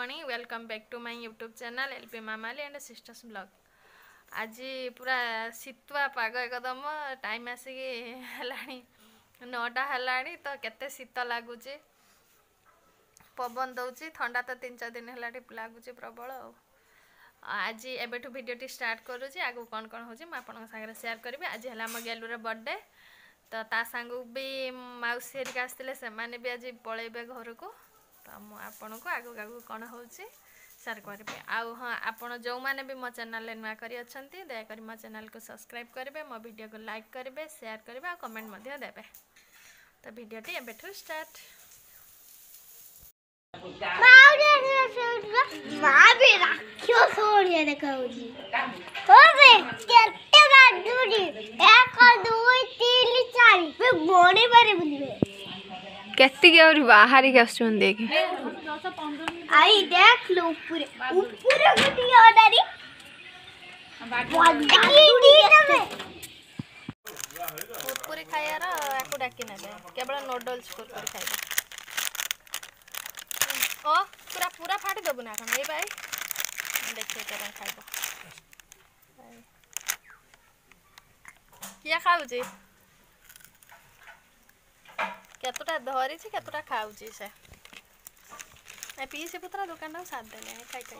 Morning welcome back to my YouTube channel LP मामाली and sisters blog. आज पूरा शीतुआ पाग एकदम टाइम आसिकी हेलाणी 9टा हेलाणी तो केते शीत लगुच पवन दौची ठंडा तो 3-4 दिन है लगुच प्रबल। आज एबेठू वीडियो स्टार्ट करुँच आगू कौन कौन हो सागर शेयर करी। आज है आम गेलूर बर्थडे तो ता सांग भी मौसी हेरिका आसते से भी आज पलैबे घर को तो मुझे आपन को आगू आगू कौन हो शेयर करी। आउ हाँ आपण जो मैंने भी मो चैनल नुआ कर दयाकोरी मो चैनल को सब्सक्राइब करेंगे, मो वीडियो को लाइक करेंगे, शेयर करेंगे और कमेंट देवे। तो वीडियोटी एबेठू स्टार्ट। केती और बाहर ही आसुन देख आई देख लो ऊपर ऊपर गुटी ऑर्डरी कुरकुरी खाइबार याकू डाकी नेबे केवल नूडल्स कुरकुरी खाइबा। ओ पूरा पूरा फाटी दबु ना ए भाई देखिए केना खाइबो किया खाउची केतुटा धरी केतुटा खाउची से ए पीसी पुत्रा दुकान साथ देले खाई खाई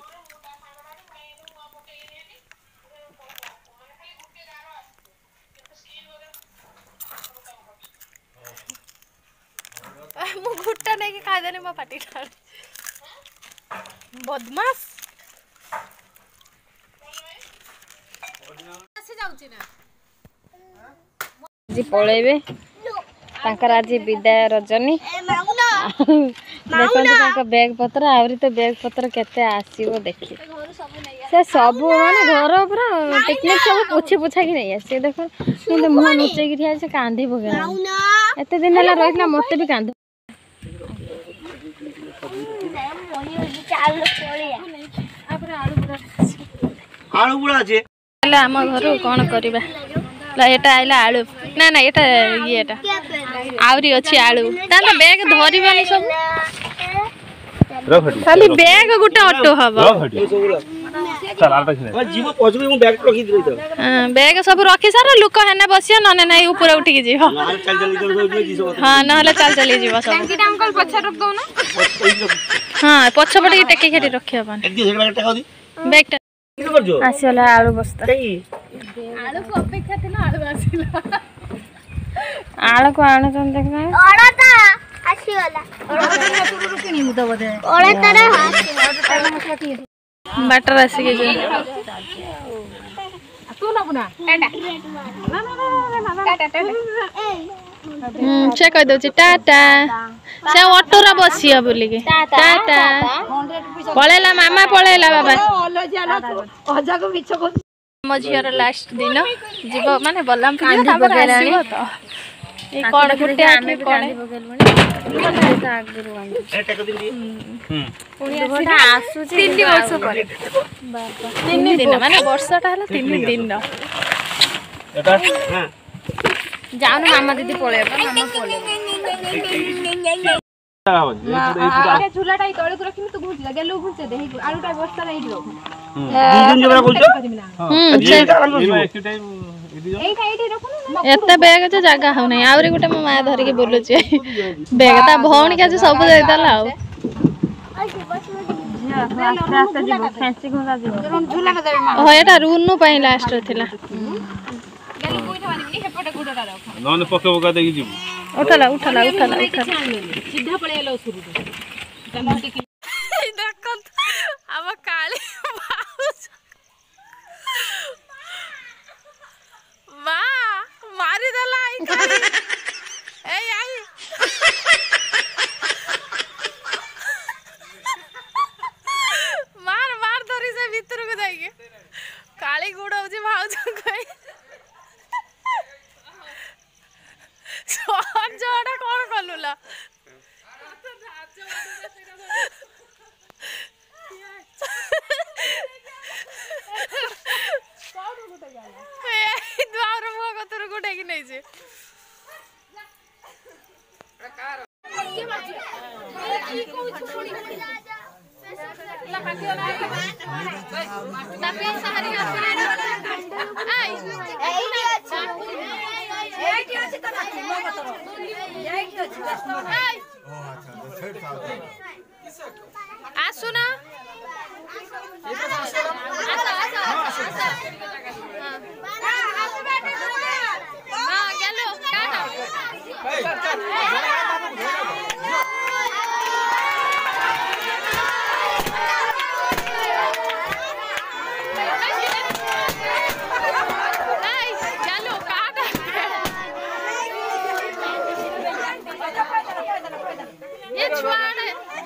मु घुट्टा नहीं खाई देने मो पाटी ठाड़ बदमाश ऐसे जाउची ना जी पळेबे तांकर आज विदाय रजनी देखो बैग पत्र आवरी तो बैग पत्र केते आसीबो देखि से सब माने घर पूरा पिकनिक सब पोछी पोछा कि नहीं आसे देखो किंतु मुह नुचे कि से कांदी बगे एते दिन हला रहिला मते भी कांद आलू बुड़ा जे हला हम घर कोन करबा एटा आइला आलू ना ना एटा येटा आवरी अछि आलू ता तो बैग धरिबानी सब खाली बैग गुटा ऑटो हबो चल आटा खने जीव पछबे मु बैग रखी दिले तो बैग सब रखी सारा लुक हेना बसिया नने नै ऊपर उठी के जीव चल चल कर जीव हां नहले चल चली जीव सब टंकी अंकल पछा रख दो ना हां पछ पटे टेकी खेटी रखियो अपन एक दिन हेकड़ा टाका दी बैग आसीला आलू बस्ता आलू को अपेक्षा थिला आलू आसीला आलू को आने चन देखना ओड़ाता आसी वाला ओड़ाता पुरु किनी मुदा बदे ओड़ाता रे हां बटर आसी के जो तू ना बुना टाटा से कह दो टाटा से ऑटो रा बसिया बोली के टाटा पळेला मामा पळेला बाबा अजा को बिछ को मझियर लास्ट दिन जीव माने बलम फिर तापर आसीबो तो ए कोन गुटे आमे कोन बगेलवानी आगुरु वानी ए टाका दी पुणी आसु 3 वर्ष पर बाबा 3 दिन माने वर्षटा हला 3 दिन न एटा हां जाऊ ना मामा दीदी पळे मामा पळे अरे झुलाटाई तळे को रखिन तो घुंच गेलो घुंचे दे आलूटा बस्ता नहीं लो दिन जबरा बोलछो एते बैग जे जगह हो नहीं आवरी गुटे मो माया धरि के बोलु छी बैग ता भौणी के जे सब जाई दला हो रास्ता जीव फैंसी घोड़ा जीव झूला न देबे हो एटा रुनु पई लास्ट थिला गेली कोइठा मानी हेपटे गुडटा रख नन पके पका देगी जी उठला उठला उठला सीधा पळे एलो शुरू देखो अब काली बाउस वाह मारी देला आई काली ए आई मार मार धरी से भीतर को जाइए काली गुड़ाउची भाउज कोई जोड़ा कौन कलुला द्वार मुह कतर गोटे कि नहीं जे आसुना ये छुआने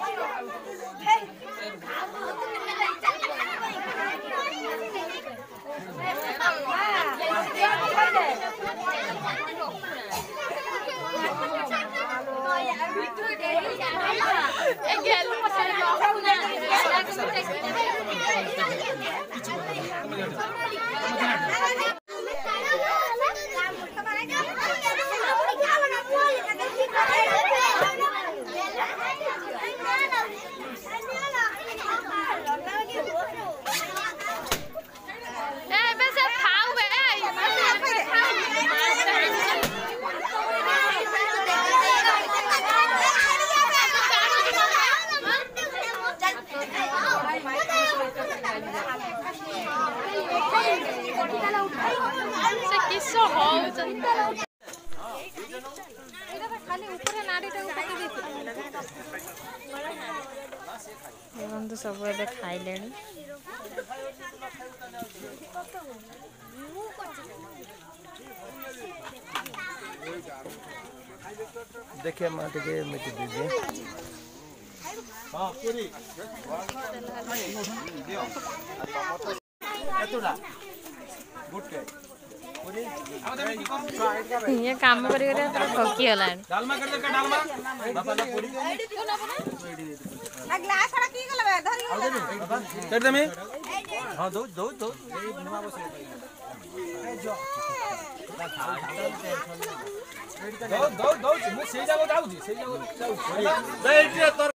तो सब ए खाइले देखिए मैं टे मिट्टी दीजिए हाँ पूरी ये काम कर थकी गला डालमा कर दे का डालमा बाबा ना पूरी ना ग्लास वाला की गला धरी कर दे मैं हां दो दो दो दो दो दो मैं से जागो जाऊ से जागो जाऊ